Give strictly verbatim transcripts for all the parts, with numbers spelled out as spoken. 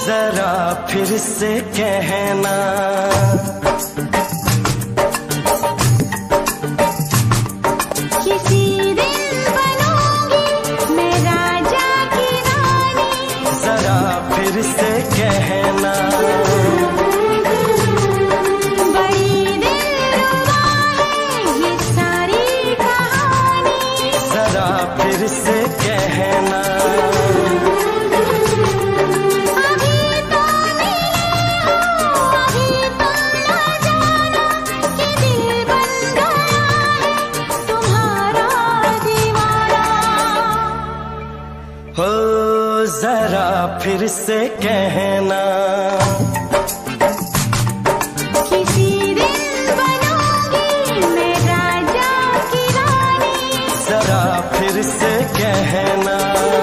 जरा फिर से कहना, किसी दिन बनूंगी मैं राजा की रानी। जरा फिर से कहना, बड़ी दिलरुबा है ये सारी कहानी। जरा फिर से कहना, हो जरा फिर से कहना, किसी दिन बनूंगी मैं राजा की रानी। जरा फिर से कहना,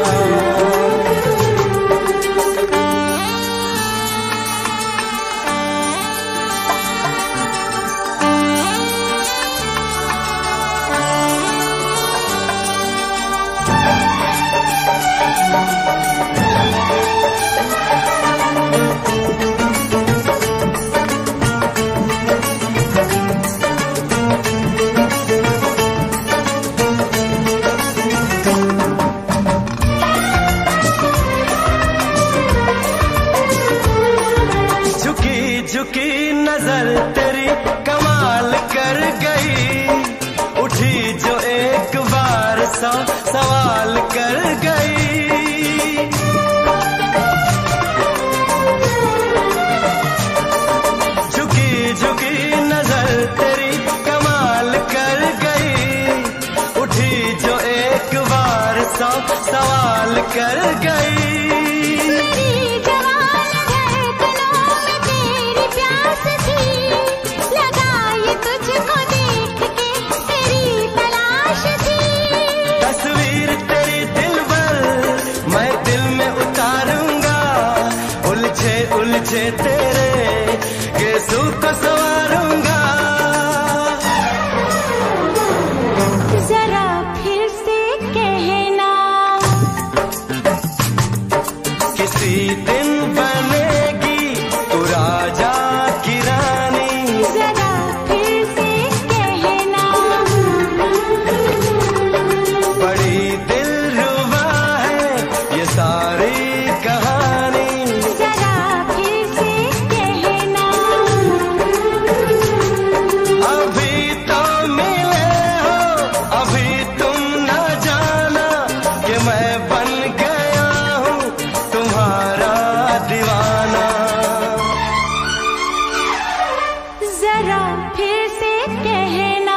झुकी नजर तेरी कमाल कर गई, उठी जो एक बार सौ सवाल कर गई। झुकी झुकी नजर तेरी कमाल कर गई, उठी जो एक बार सौ सवाल कर गई। उलझे तेरे गेसू को सवारूंगा, जरा फिर से कहना, किसी दिन बनेगी तू राजा की रानी। जरा फिर से कहना, बड़ी दिलरुबा है ये सारी कहानी। जरा फिर से कहना,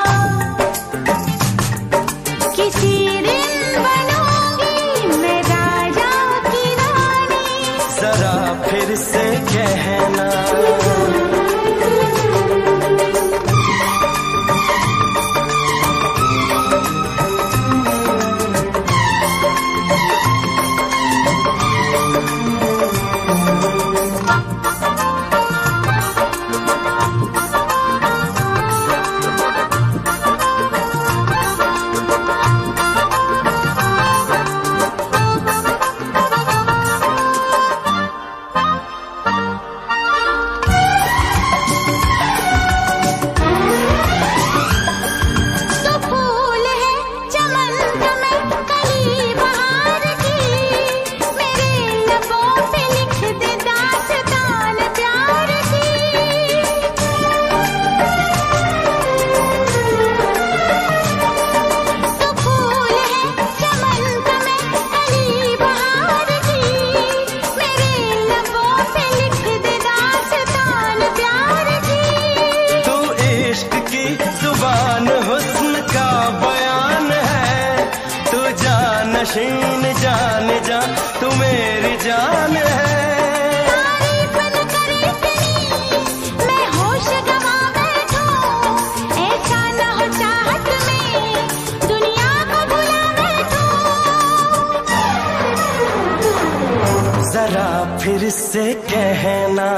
किसी दिन बनूंगी मैं राजा की रानी। जरा फिर से कहना, नशीन जान जा तू मेरी जान है। तारीफ न करे तेरी मैं होश गवा बैठूं, ऐसा न हो चाहत में दुनिया को भुला बैठूं। जरा फिर से कहना,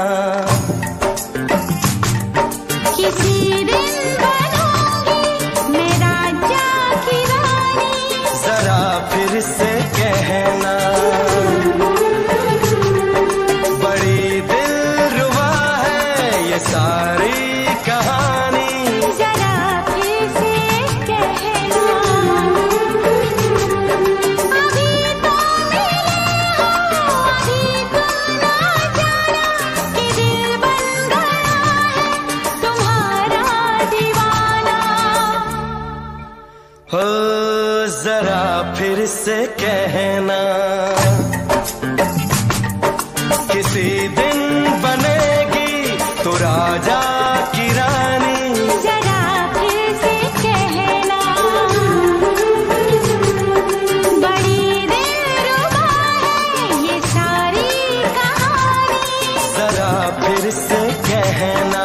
किसी दिन बनूंगी मैं राजा की रानी। जरा फिर से कहना, से कहना, किसी दिन बनेगी तो राजा की रानी। जरा फिर से कहना, बड़ी दिलरुबा है ये सारी कहानी। जरा फिर से कहना,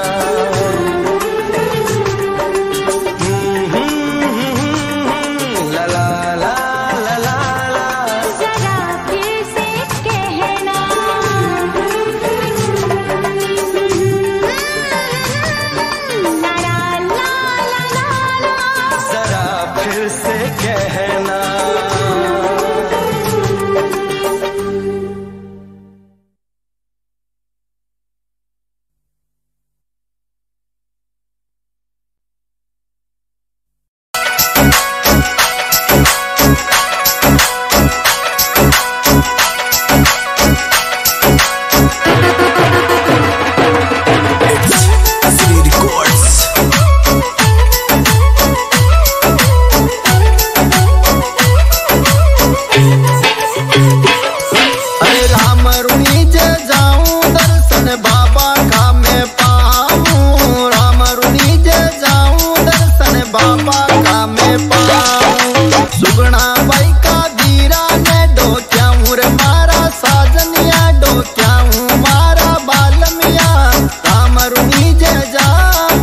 मारा बालमिया राम रुनी जय जा।